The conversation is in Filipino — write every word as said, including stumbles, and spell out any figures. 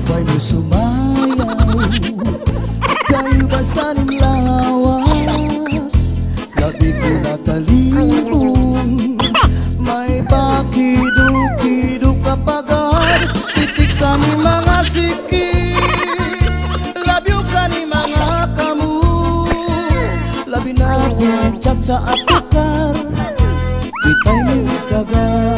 Why mo sumayaw kayo ba sa lawas? Labi ko natalibong may bakido-kido kapagad titik sa ni mga siki. Love you ka ni mga kamu, labi na kong chat sa apakar, di tayo kagat.